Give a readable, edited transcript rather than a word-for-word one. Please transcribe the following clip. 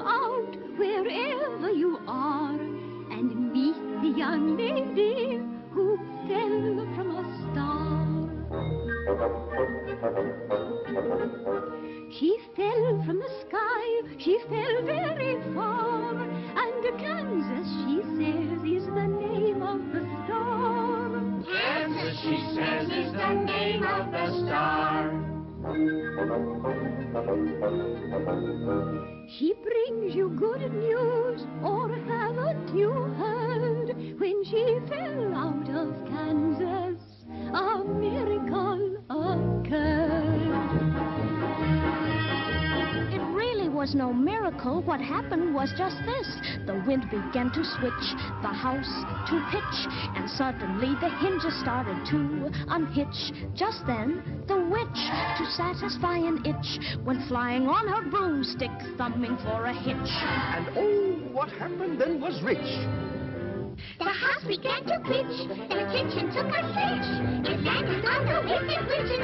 out wherever you are and meet the young lady who fell from a star. She fell from the sky, she fell very far, and Kansas, she says, is the name of the star. Kansas, she says, is the name of the star. She brings you good news, or haven't you heard? When she fell out of Kansas, a miracle occurred. It really was no miracle. What happened was just this. The wind began to switch, the house to pitch, and suddenly the hinges started to unhitch. Just then, the witch, to satisfy an itch, went flying on her broomstick, thumbing for a hitch. And oh, what happened then was rich. The house began to pitch, and the kitchen took a switch. It landed on the wicked witch